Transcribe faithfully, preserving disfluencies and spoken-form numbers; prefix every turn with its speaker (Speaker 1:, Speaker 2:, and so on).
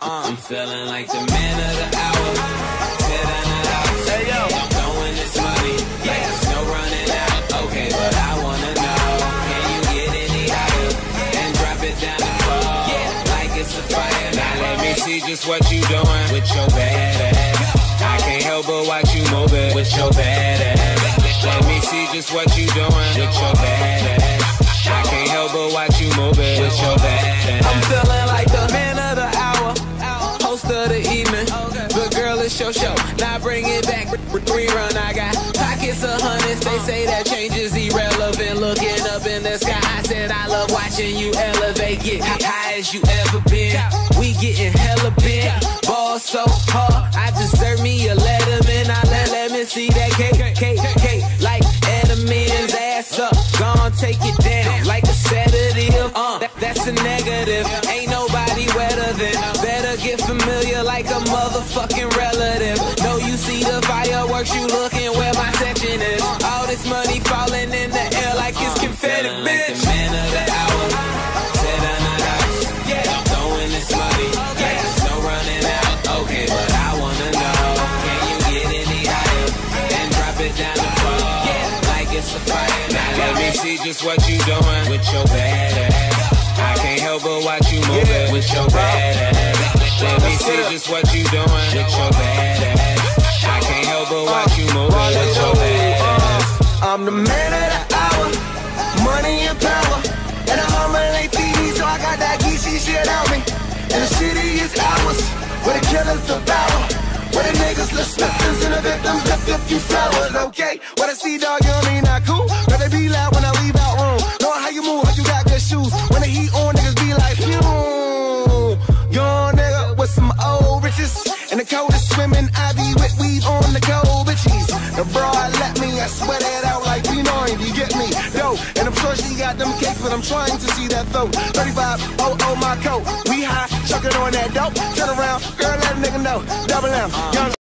Speaker 1: I'm feeling like the man of the hour. Sit down the house. Hey, yo. I'm throwing this money. Yeah, there's no running out. Okay, but I wanna know, can you get any higher? And drop it down the floor. Yeah, like it's a fire. Now let me see just what you doing with your bad ass. I can't help but watch you move it with your bad ass. Let me see just what you doing with your bad ass. I can't help but watch you move it with your bad ass. I'm feeling like the man of the hour, host of the evening. Good girl, it's your show. Now bring it back, rerun. I got pockets of hundreds. They say that change is irrelevant. Looking up in the sky, I said I love watching you elevate. Get high as you ever been. We getting hella big. Ball so hard, I deserve me a Letterman. I let let me see that cake, cake, cake. Like Edelman's ass up, gon' take it down like a sedative. Uh, that, that's a negative. Ain't nobody wetter than. Better get familiar like a motherfucking relative. No, you see the fireworks, you looking where my section is. All this money falling in the air like it's confetti, bitch. Like the man of the hour. Sit down the house. Yeah, I'm throwing this money. Yeah, there's no running out. Okay, but I wanna know, can you get any higher? And drop it down the floor. Yeah, like it's a fire. Now let me see just what you doing with your bad ass. I can't help but watch you move it with your bad ass. Let me see just what you doing with your bad ass. I can't help but watch you move it with your bad ass.
Speaker 2: I'm the man of the hour, money and power, and I'm humble like T, so I got that geeky shit on me. And the city is ours, where the killers devour, where the niggas the slippers and the victims left a few flowers. Okay, what I see, dog, you know me not cool. But they be loud when I leave out room. Knowing how you move, how you got good shoes. When the heat on, niggas be like, phew. Young nigga with some old riches, and the coldest swimming, I be with weave on the cold bitches. The broad let me, I sweat it out like P nine, you get me? Yo, and I'm sure she got them cakes, but I'm trying to see that throat. thirty-five, oh, oh, my coat. We high, chucking on that dope. Turn around, girl, let a nigga know. Double M, young